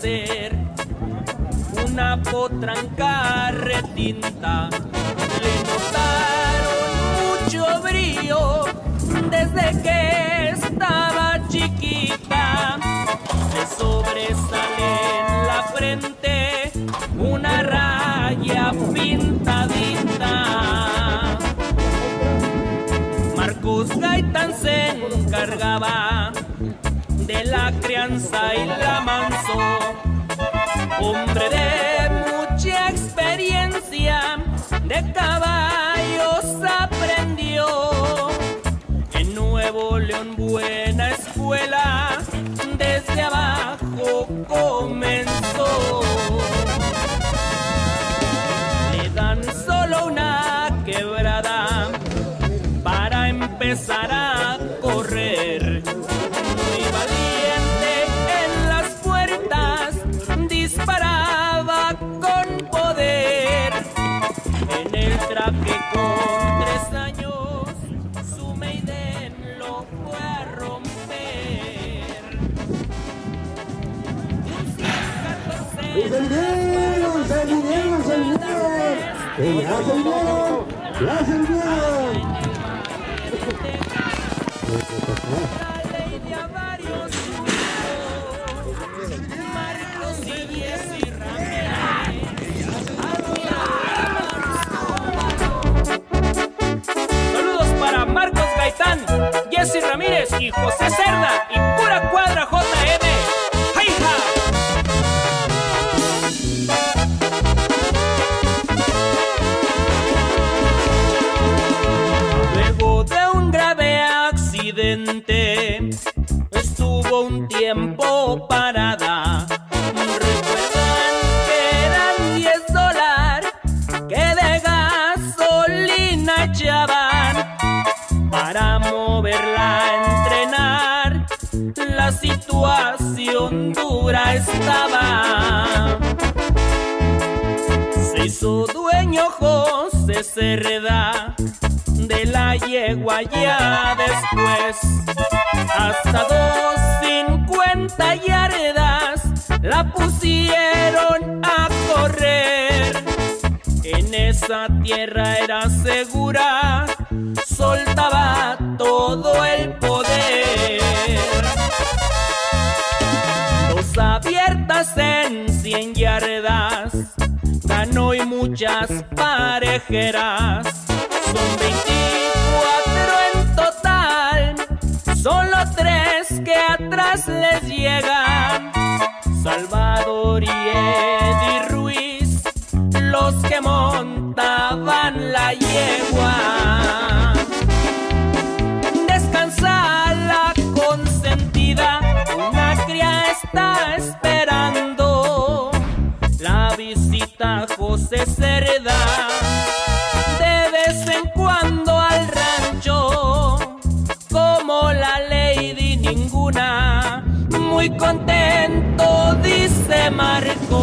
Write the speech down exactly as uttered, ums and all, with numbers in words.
ser una potranca retinta. Le notaron mucho brío desde que estaba chiquita. Le sobresale en la frente una raya pintadita. Marcos Gaitán se encargaba de la crianza y la manso. Hombre de mucha experiencia, de caballos aprendió. En Nuevo León buena escuela, desde abajo comenzó. Le dan solo una quebrada para empezar a correr. Muy valiente en las puertas, disparaba con poder. En el traje con tres años, su Maiden lo fue a romper. ¡Es el video! ¡Es el video! ¡Es el video! ¡Ya es el video! ¡Ya es el video! La ley de varios Marcos y Jessy Ramírez. Saludos para Marcos Gaitán, Jessy Ramírez y José Cerda y pura cuadra J M. ¡Hi-ha! Luego de un grave accidente, estuvo un tiempo parada. Recuerdan que eran diez dólares que de gasolina echaban para moverla a entrenar. La situación dura estaba. Se hizo dueño José Cerda de la yegua ya después. Hasta dos cincuenta yardas la pusieron a correr. En esa tierra era segura, soltaba todo el poder. Dos abiertas en cien yardas, ganó y muchas parejeras. Son veinticuatro en total, solo tres que atrás les llegan. Salvador y Eddie Ruiz, los que montaban la yegua. Descansa la consentida, una cría está esperando. La visita José Cerda de vez en cuando al rancho, como la Lady ninguna. Muy contento, dice Marco.